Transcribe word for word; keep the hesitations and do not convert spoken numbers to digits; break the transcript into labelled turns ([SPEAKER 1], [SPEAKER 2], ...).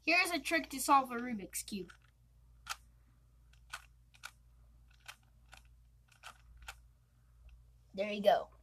[SPEAKER 1] Here's a trick to solve a Rubik's Cube. There you go.